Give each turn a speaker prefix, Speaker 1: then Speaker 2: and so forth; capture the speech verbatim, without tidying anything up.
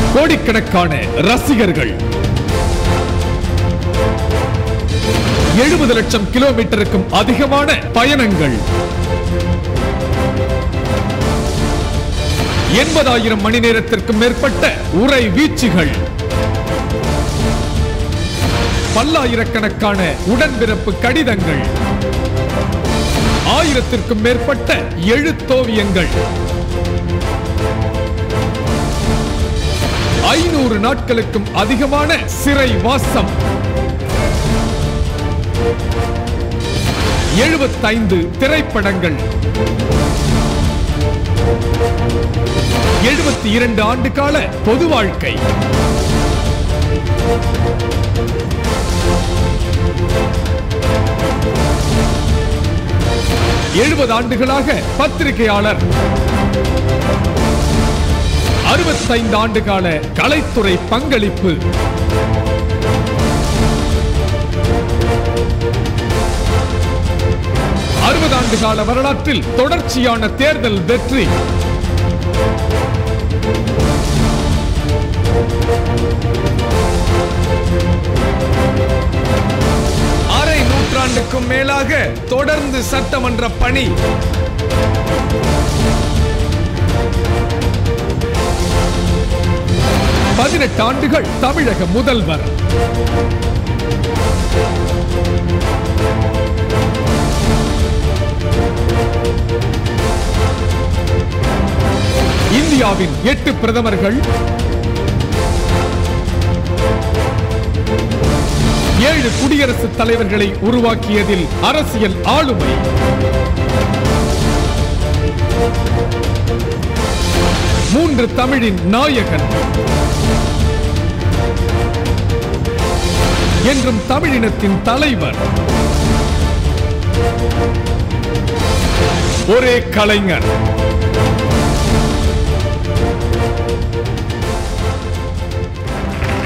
Speaker 1: கோடிக்கணக்கான ரசிகர்கள், எழுபது லட்சம் கிலோமீட்டருக்கும் அதிகமான பயணங்கள், எண்பதாயிரம் மணி நேரத்திற்கும் மேற்பட்ட உரை வீச்சுகள், பல்லாயிரக்கணக்கான உடன்பிறப்பு கடிதங்கள், ஆயிரத்திற்கும் மேற்பட்ட எழுத்தோவியங்கள், ஐநூறு நாட்களுக்கும் அதிகமான சிறை வாசம், எழுபத்தைந்து திரைப்படங்கள், எழுபத்தி இரண்டு ஆண்டு கால பொது வாழ்க்கை, எழுபது ஆண்டுகளாக பத்திரிகையாளர், அறுபத்தைந்து ஆண்டு கால கலைத்துறை பங்களிப்பு, அறுபது ஆண்டு கால வரலாற்றில் தொடர்ச்சியான தேர்தல் வெற்றி, அரை நூற்றாண்டுக்கும் மேலாக தொடர்ந்து சட்டமன்ற பணி, பதினெட்டு ஆண்டுகள் தமிழக முதல்வர், இந்தியாவின் எட்டு பிரதமர்கள், ஏழு குடியரசுத் தலைவர்களை உருவாக்கியதில் அரசியல் ஆளுமை, மூன்று தமிழின் நாயகன், என்றும் தமிழினத்தின் தலைவர், ஒரே கலைஞர்.